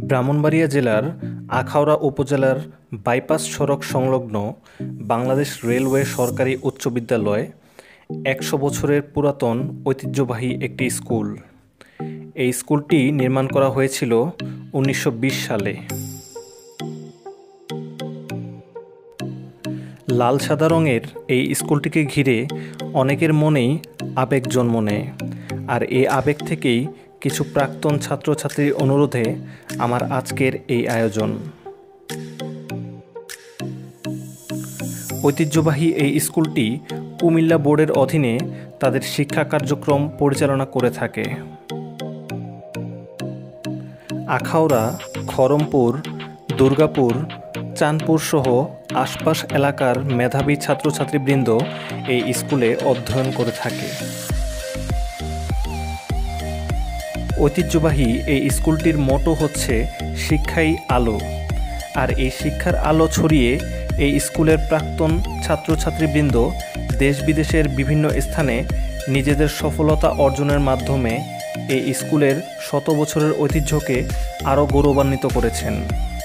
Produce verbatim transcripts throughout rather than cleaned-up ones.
ব্রাহ্মণবাড়িয়া জেলার আখাউড়া উপজেলার বাইপাস সড়ক সংলগ্ন বাংলাদেশ রেলওয়ে সরকারি উচ্চ বিদ্যালয় একশো বছরের পুরাতন ঐতিহ্যবাহী একটি স্কুল। এই স্কুলটি নির্মাণ করা হয়েছিল উনিশশো বিশ সালে। লাল সাদা রঙের এই স্কুলটিকে ঘিরে অনেকের মনেই আবেগ জন্ম নেয়, আর এই আবেগ থেকেই কিছু প্রাক্তন ছাত্রছাত্রীর অনুরোধে আমার আজকের এই আয়োজন। ঐতিহ্যবাহী এই স্কুলটি কুমিল্লা বোর্ডের অধীনে তাদের শিক্ষা কার্যক্রম পরিচালনা করে থাকে। আখাউড়া, খড়মপুর, দুর্গাপুর, চাঁদপুর সহ আশপাশ এলাকার মেধাবী ছাত্রছাত্রীবৃন্দ এই স্কুলে অধ্যয়ন করে থাকে। ঐতিহ্যবাহী এই স্কুলটির মোটো হচ্ছে শিক্ষাই আলো, আর এই শিক্ষার আলো ছড়িয়ে এই স্কুলের প্রাক্তন ছাত্রছাত্রীবৃন্দ দেশ বিদেশের বিভিন্ন স্থানে নিজেদের সফলতা অর্জনের মাধ্যমে এই স্কুলের শত বছরের ঐতিহ্যকে আরও গৌরবান্বিত করেছেন।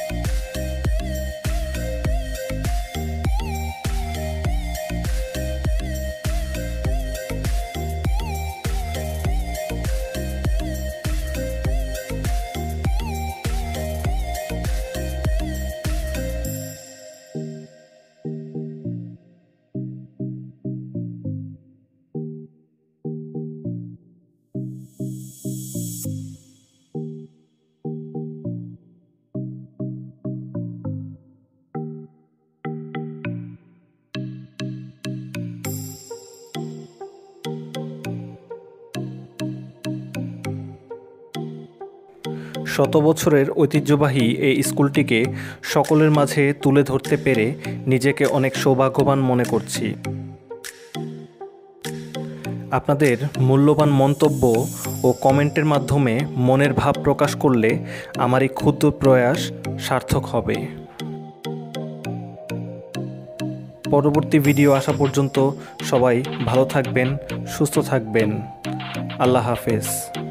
শত বছরের ঐতিহ্যবাহী এই স্কুলটিকে সকলের মাঝে তুলে ধরতে পেরে নিজেকে অনেক সৌভাগ্যবান মনে করছি। আপনাদের মূল্যবান মন্তব্য ও কমেন্টের মাধ্যমে মনের ভাব প্রকাশ করলে আমার এই ক্ষুদ্র প্রয়াস সার্থক হবে। পরবর্তী ভিডিও আসা পর্যন্ত সবাই ভালো থাকবেন, সুস্থ থাকবেন। আল্লাহ হাফেজ।